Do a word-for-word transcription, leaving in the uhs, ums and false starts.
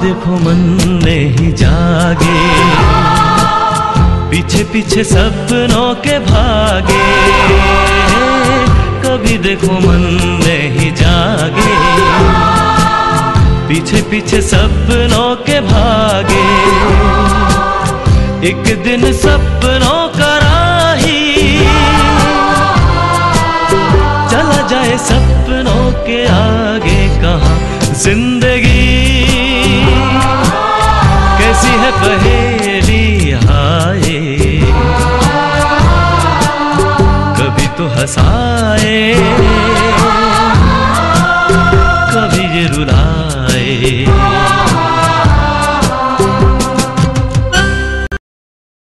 देखो मन नहीं जागे, पीछे पीछे सपनों के भागे। कभी देखो मन नहीं जागे, पीछे पीछे सपनों के भागे। एक दिन सपनों का राही चला जाए सपनों के आगे। कहाँ जिंदगी कैसी है पहेली हाय, कभी तो हंसाए